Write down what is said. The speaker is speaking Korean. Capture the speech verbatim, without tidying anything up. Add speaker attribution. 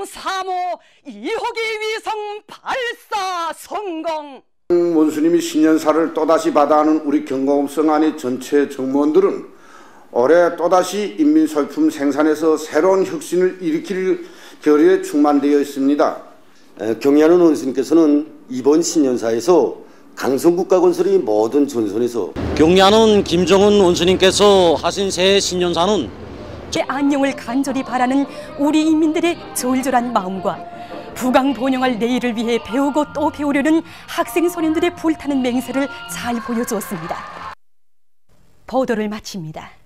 Speaker 1: 삼 호 이 호기 위성 발사 성공.
Speaker 2: 원수님이 신년사를 또다시 받아하는 우리 경공업성 안의 전체 정무원들은 올해 또다시 인민소유품 생산에서 새로운 혁신을 일으킬 결의에 충만되어 있습니다.
Speaker 3: 경의하는 원수님께서는 이번 신년사에서 강성국가 건설의 모든 전선에서
Speaker 4: 경의하는 김정은 원수님께서 하신 새 신년사는
Speaker 1: 안녕을 간절히 바라는 우리 인민들의 절절한 마음과 부강번영할 내일을 위해 배우고 또 배우려는 학생 소년들의 불타는 맹세를 잘 보여주었습니다. 보도를 마칩니다.